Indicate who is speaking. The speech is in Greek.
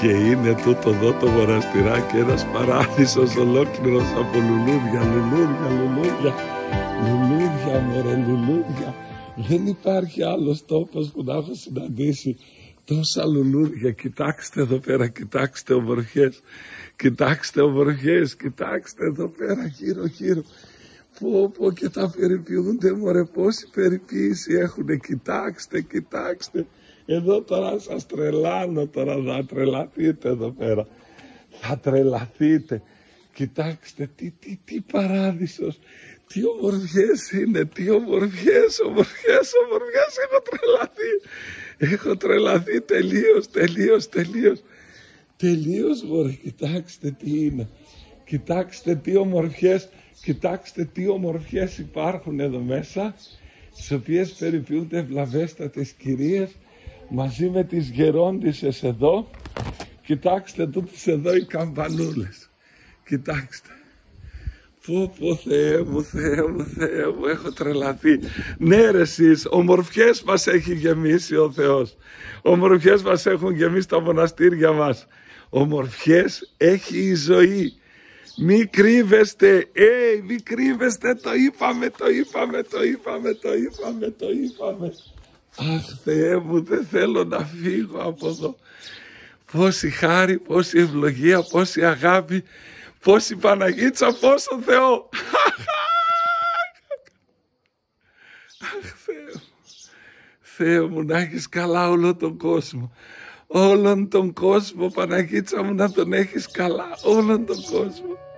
Speaker 1: Και είναι τούτο εδώ το μοναστηράκι ένας παράδεισος ολόκληρος από λουλούδια, λουλούδια, λουλούδια, λουλούδια μωρέ, λουλούδια. Δεν υπάρχει άλλος τόπος που να έχω συναντήσει τόσα λουλούδια. Κοιτάξτε εδώ πέρα, κοιτάξτε ομορφιές, κοιτάξτε ομορφιές, κοιτάξτε εδώ πέρα γύρω γύρω. Πω και τα περιποιούνται μωρέ, πόση περιποίηση έχουνε, κοιτάξτε, κοιτάξτε. Εδώ τώρα σας τρελάνω, τώρα θα τρελαθείτε εδώ πέρα. Θα τρελαθείτε. Κοιτάξτε τι παράδεισος. Τι ομορφιές είναι, τι ομορφιές, ομορφιές. Έχω τρελαθεί. Έχω τρελαθεί τελείως μωρέ. Κοιτάξτε τι είναι. Κοιτάξτε τι ομορφιές. Κοιτάξτε τι ομορφιές υπάρχουν εδώ μέσα, στις οποίες περιποιούνται ευλαβέστατες κυρίες μαζί με τις γερόντισσες εδώ. Κοιτάξτε τούτες εδώ οι καμπανούλες. Κοιτάξτε. Πω Θεέ μου, έχω τρελαθεί. Ναι ρε εσείς, ομορφιές μας έχει γεμίσει ο Θεός. Ομορφιές μας έχουν γεμίσει τα μοναστήρια μας. Ομορφιές έχει η ζωή. Μη κρύβεστε, μη κρύβεστε, το είπαμε. Αχ Θεέ μου, δεν θέλω να φύγω από εδώ. Πόση χάρη, πόση ευλογία, πόση αγάπη, πόση Παναγίτσα, πόσο Θεό. Αχ Θεέ μου, να έχεις καλά όλο τον κόσμο. Όλον τον κόσμο, Παναγίτσα μου, να τον έχεις καλά, όλον τον κόσμο.